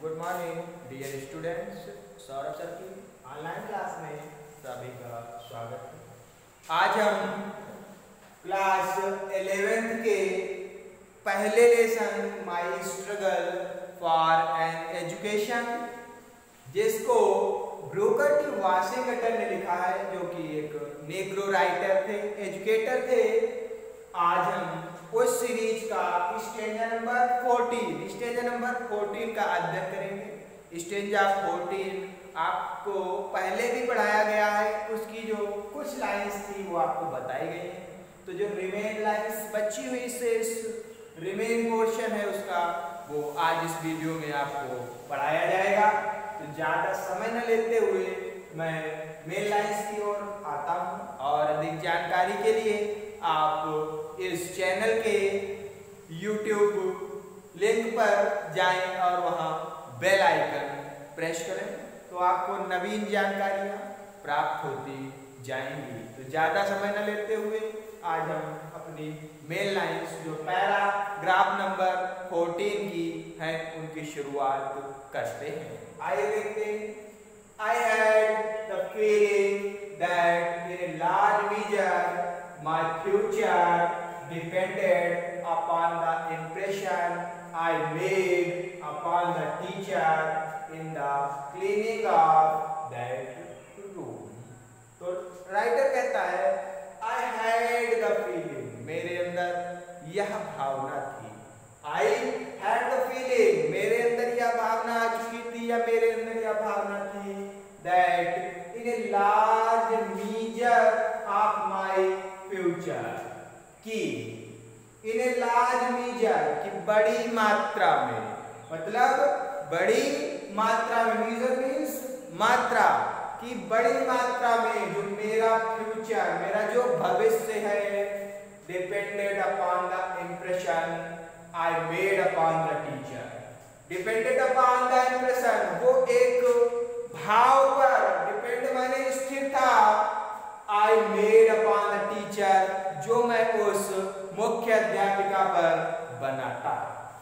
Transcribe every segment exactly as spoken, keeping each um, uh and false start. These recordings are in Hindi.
Good morning dear students, Saurabh sir की ऑनलाइन क्लास में सभी का स्वागत है। आज हम क्लास इलेवेंथ के पहले lesson my struggle for an education, जिसको ब्रूकर टी वाशिंगटन ने लिखा है, जो कि एक नेग्रो राइटर थे, एजुकेटर थे। आज हम उस सीरीज का स्टेंजा नंबर चौदह स्टेंजा नंबर चौदह का अध्ययन करेंगे। स्टेंजा चौदह आपको पहले भी पढ़ाया गया है, उसकी जो कुछ लाइंस थी वो आपको बताई गई हैं। तो जो रिमेन लाइंस बची हुई से रिमेन पोर्शन है उसका, वो आज इस वीडियो में आपको पढ़ाया जाएगा। तो ज़्यादा समय न लेते हुए मैं मेन लाइंस की ओर आता हूँ, और अधिक जानकारी के लिए आप इस चैनल के यूट्यूब लिंक पर जाएं और वहां बेल आइकन प्रेस करें, तो आपको नवीन जानकारियां प्राप्त होती जाएंगी। तो ज़्यादा समय न लेते हुए आज हम अपनी मेन लाइंस जो पैराग्राफ नंबर चौदह की हैं उनकी शुरुआत करते हैं। आइए देखते हैं। I had the feeling that in a large measure my future depended upon the impression I made upon the teacher in the cleaning of that room. तो राइटर कहता है I had the feeling, मेरे अंदर यह भावना थी। I had the feeling, मेरे अंदर यह भावना आ चुकी थी या मेरे अंदर यह भावना थी that in a large measure of my future, कि in a large measure, कि बड़ी मात्रा में, मतलब बड़ी मात्रा में, measure means मात्रा, कि बड़ी मात्रा में जो मेरा फ्यूचर, मेरा जो भविष्य है, depended upon the impression I made upon the teacher. Depended upon the impression, वो एक भाव पर, डिपेंड माने स्थिर था, I made upon the teacher, जो मैं उस मुख्य अध्यापिका पर बनाता।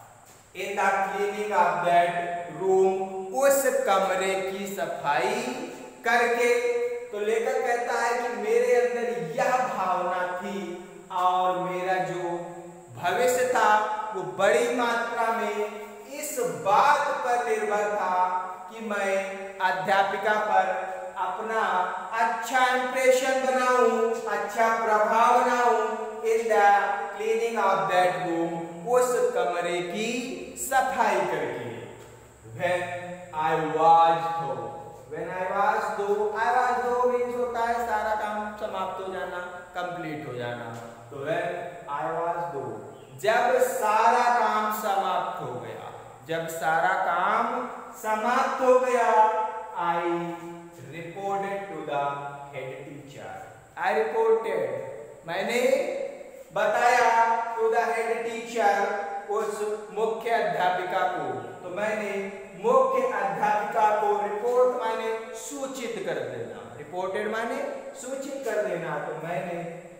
In the cleaning of that room, उस कमरे की सफाई करके। तो लेखक कहता है कि मेरे अंदर यह भावना थी और मेरा जो भविष्य था वो बड़ी मात्रा में इस बात पर निर्भर था कि मैं अध्यापिका पर अपना अच्छा इंप्रेशन बनाऊं, अच्छा प्रभाव बनाऊं in the cleaning of that room, उस कमरे की सफाई करके। When I was though, when I was though, I was though means होता है सारा काम समाप्त हो जाना, कंप्लीट हो जाना। तो when I was though, जब सारा काम समाप्त हो गया, जब सारा काम समाप्त हो गया, I reported to the head teacher. I reported, मैंने बताया to the head teacher, उस मुख्य अध्यापिका को। तो मैंने मुख्य अध्यापिका को रिपोर्ट माने सूचित कर देना, रिपोर्टेड माने सूचित कर देना। तो मैंने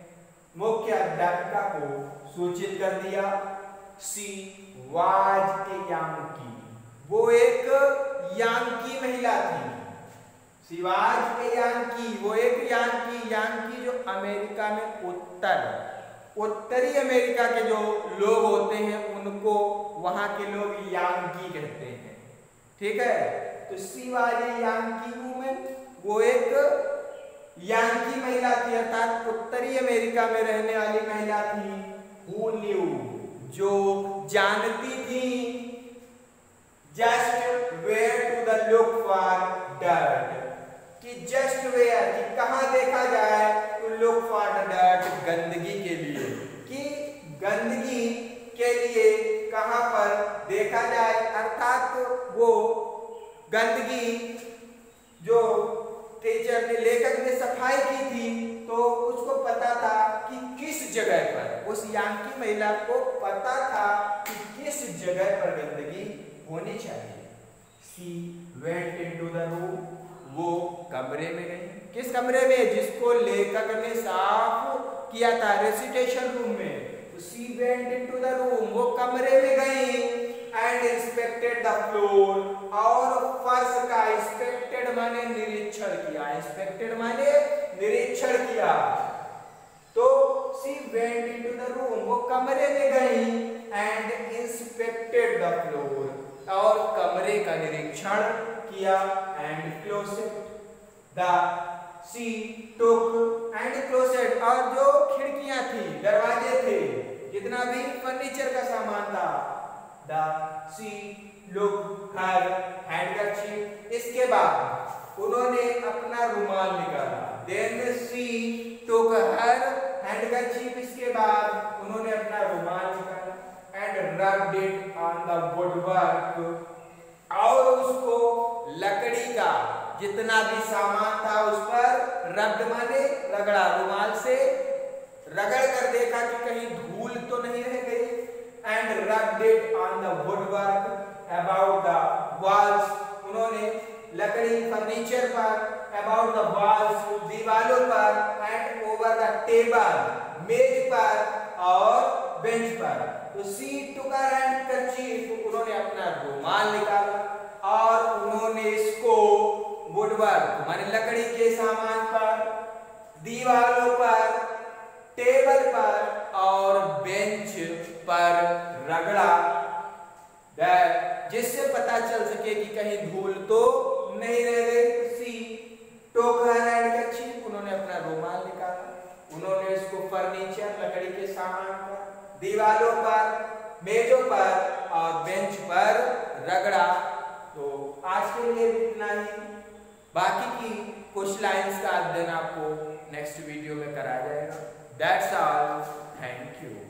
मुख्य अध्यापिका को सूचित कर दिया। सी वाज ए यांकी, वो एक यांकी महिला थी। सी वाज ए यांकी, वो एक यांकी, यांकी जो अमेरिका में उत्तर उत्तरी अमेरिका के जो लोग होते हैं उनको वहां के लोग यांकी कहते हैं, ठीक है। तो she was a Yankee woman, वो एक यांकी महिला थी, अर्थात उत्तरी अमेरिका में रहने वाली महिला थी। Who knew, जो जानती थी just where to the look for dirt, कि just where, कि कहाँ देखा जाए, to look for the dirt, गंदगी के लिए, कि गंदगी के लिए कहाँ पर देखा जाए, अर्थात वो गंदगी जो टीचर ने, लेखक ने सफाई की थी, तो उसको पता था कि किस जगह पर, उस यांकी महिला को पता था कि किस जगह पर गंदगी होनी चाहिए। She went into the room, वो कमरे में गई। किस कमरे में? जिसको लेखक ने साफ किया था, रेसिटेशन रूम में। तो she went into the room, वो कमरे में गई and inspected the floor, inspected माने निरीक्षण किया। तो she went into the room, वो कमरे में गई एंड इंस्पेक्टेड द फ्लोर, और कमरे का निरीक्षण किया and closed the she took and closed, और जो खिड़कियां थी, दरवाजे थे, जितना भी फर्नीचर का सामान था, the she look her handkerchief, इसके बाद उन्होंने अपना रुमाल निकाला। देन सी टुक हर हैंडकरचीफ, इसके बाद उन्होंने अपना रुमाल निकाला and rubbed it on the woodwork, और उसको लकड़ी का जितना भी सामान था उस पर रब्ड माने रगड़ा, रुमाल से रगड़ कर देखा कि कहीं धूल तो नहीं रह गई, and rubbed it on the woodwork about the walls, उन्होंने लकड़ी फर्नीचर पर, अबाउट द वॉल्स दीवालों पर, एंड ओवर द टेबल मेज पर और बेंच पर। तो सी टुक हर हैंडकरचीफ, उन्होंने अपना रुमाल निकाला और उन्होंने इसको वुडवर्क माने लकड़ी के सामान पर, दीवालों पर, टेबल पर और बेंच पर रगड़ा, जिससे पता चल सके कि कहीं धूल तो नहीं रह गई। सी टुक हर हैंडकरचीफ, उन्होंने अपना रुमाल निकाला, उन्होंने इसको फर्नीचर लकड़ी के सामान पर, दीवारों पर, मेजों पर और बेंच पर रगड़ा। तो आज के लिए इतना ही, बाकी की कुछ लाइंस का अध्ययन आपको नेक्स्ट वीडियो में कराया जाएगा। That's all, thank you.